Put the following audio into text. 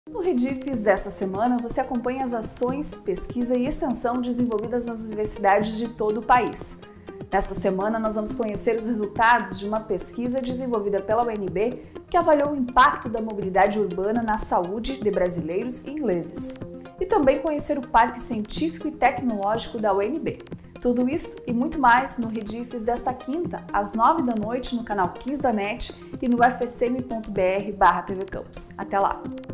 No Redifes desta semana, você acompanha as ações, pesquisa e extensão desenvolvidas nas universidades de todo o país. Nesta semana, nós vamos conhecer os resultados de uma pesquisa desenvolvida pela UNB que avaliou o impacto da mobilidade urbana na saúde de brasileiros e ingleses. E também conhecer o Parque Científico e Tecnológico da UNB. Tudo isso e muito mais no Redifes desta quinta, às 9 da noite, no canal 15 da NET e no ufsm.br/tvcampus. Até lá!